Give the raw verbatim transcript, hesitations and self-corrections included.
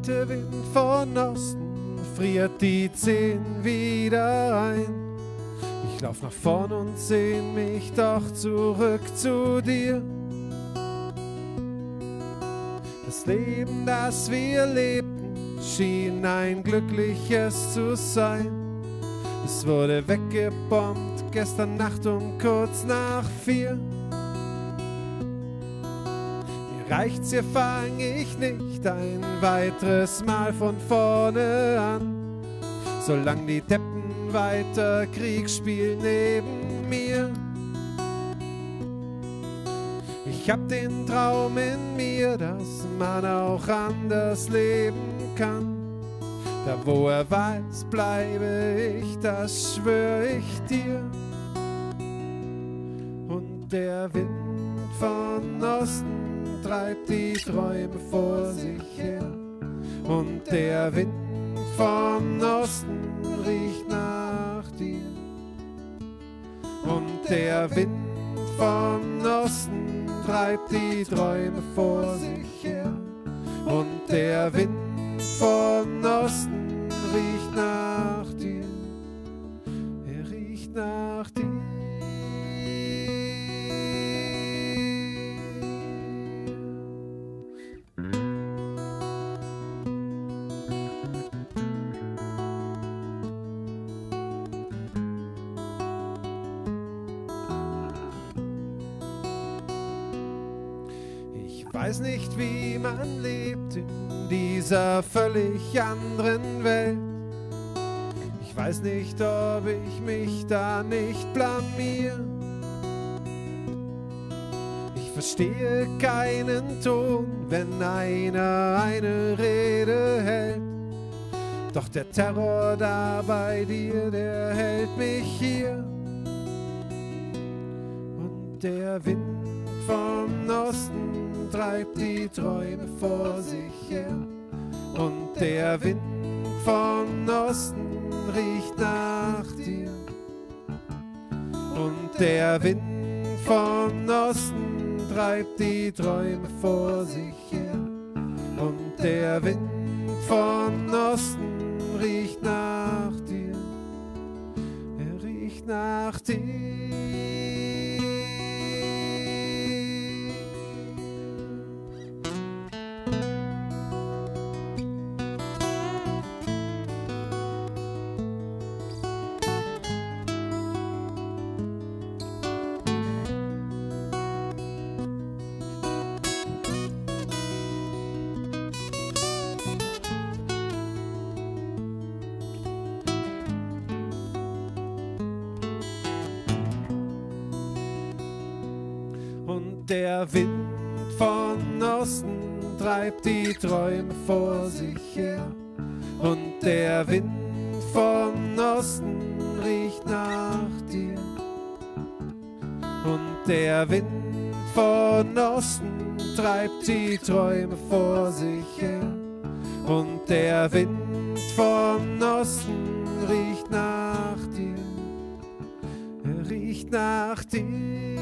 kalte Wind von Osten friert die Zehen wieder ein. Ich lauf nach vorn und sehn mich doch zurück zu dir. Das Leben, das wir lebten, schien ein glückliches zu sein. Es wurde weggebombt gestern Nacht um kurz nach vier. Mir reicht's, hier fang ich nicht ein weiteres Mal von vorne an. Solang die Deppen weiter Krieg spielen neben mir. Ich hab den Traum in mir, dass man auch anders leben kann. Da wo er weiß, bleibe ich, das schwör ich dir. Und der Wind von Osten treibt die Träume vor sich her. Und der Wind von Osten riecht nach dir. Und der Wind von Osten treibt die Träume vor sich her. Und der Wind von Osten riecht nach dir. Er riecht nach dir. Ich weiß nicht, wie man lebt in dieser völlig anderen Welt. Ich weiß nicht, ob ich mich da nicht blamier. Ich verstehe keinen Ton, wenn einer eine Rede hält. Doch der Terror da bei dir, der hält mich hier. Und der Wind vom Osten treibt die Träume vor sich her. Und der Wind vom Osten riecht nach dir. Und der Wind vom Osten treibt die Träume vor sich her. Und der Wind vom Osten riecht nach dir. Er riecht nach dir. Und der Wind von Osten treibt die Träume vor sich her. Und der Wind von Osten riecht nach dir. Und der Wind von Osten treibt die Träume vor sich her. Und der Wind von Osten riecht nach dir. Er riecht nach dir.